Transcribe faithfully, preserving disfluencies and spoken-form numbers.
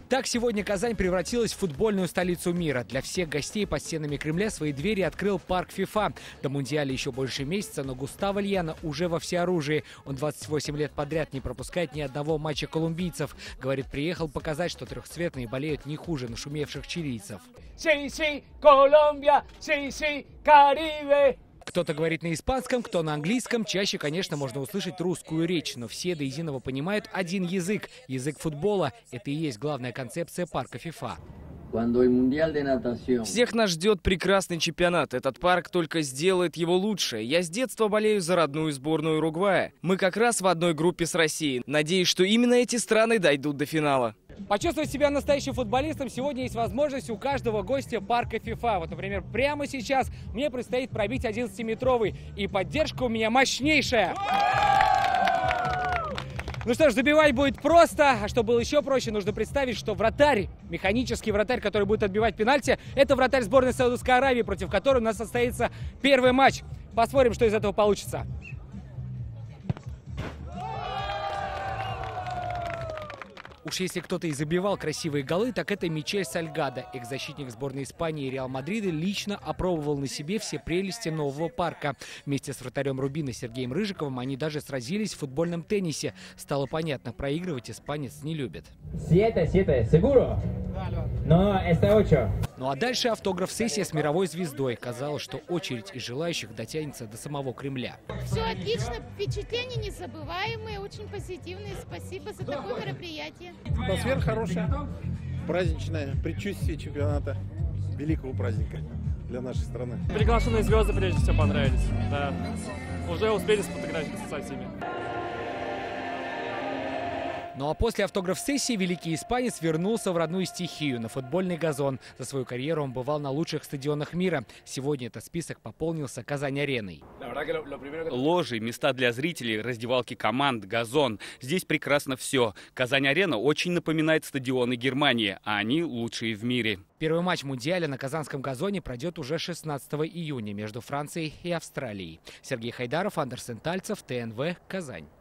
Так сегодня Казань превратилась в футбольную столицу мира. Для всех гостей под стенами Кремля свои двери открыл парк ФИФА. До Мундиаля еще больше месяца, но Густаво Льяно уже во всеоружии. Он двадцать восемь лет подряд не пропускает ни одного матча колумбийцев. Говорит, приехал показать, что трехцветные болеют не хуже нашумевших чилийцев. Sí, sí, Colombia, sí, sí, Caribe. Кто-то говорит на испанском, кто на английском. Чаще, конечно, можно услышать русскую речь, но все до единого понимают один язык – язык футбола. Это и есть главная концепция парка ФИФА. Всех нас ждет прекрасный чемпионат. Этот парк только сделает его лучше. Я с детства болею за родную сборную Уругвая. Мы как раз в одной группе с Россией. Надеюсь, что именно эти страны дойдут до финала. Почувствовать себя настоящим футболистом сегодня есть возможность у каждого гостя парка ФИФА. Вот, например, прямо сейчас мне предстоит пробить одиннадцатиметровый, и поддержка у меня мощнейшая. Ну что ж, забивать будет просто, а чтобы было еще проще, нужно представить, что вратарь, механический вратарь, который будет отбивать пенальти, это вратарь сборной Саудовской Аравии, против которой у нас состоится первый матч. Посмотрим, что из этого получится. Уж если кто-то и забивал красивые голы, так это Мичель Сальгадо. Экс-защитник сборной Испании и Реал Мадрида лично опробовал на себе все прелести нового парка. Вместе с вратарем Рубина Сергеем Рыжиковым они даже сразились в футбольном теннисе. Стало понятно, проигрывать испанец не любит. Siete, siete, seguro? No, это ocho. Ну а дальше автограф-сессия с мировой звездой. Казалось, что очередь из желающих дотянется до самого Кремля. Все отлично, впечатления незабываемые, очень позитивные. Спасибо за такое мероприятие. Атмосфера хорошая, праздничное предчувствие чемпионата, великого праздника для нашей страны. Приглашенные звезды прежде всего понравились. Да. Уже успели сфотографироваться со всеми. Ну а после автограф-сессии великий испанец вернулся в родную стихию, на футбольный газон. За свою карьеру он бывал на лучших стадионах мира. Сегодня этот список пополнился Казань-ареной. Ложи, места для зрителей, раздевалки команд, газон. Здесь прекрасно все. Казань-арена очень напоминает стадионы Германии, а они лучшие в мире. Первый матч Мундиаля на казанском газоне пройдет уже шестнадцатого июня между Францией и Австралией. Сергей Хайдаров, Андерсен Тальцев, ТНВ, Казань.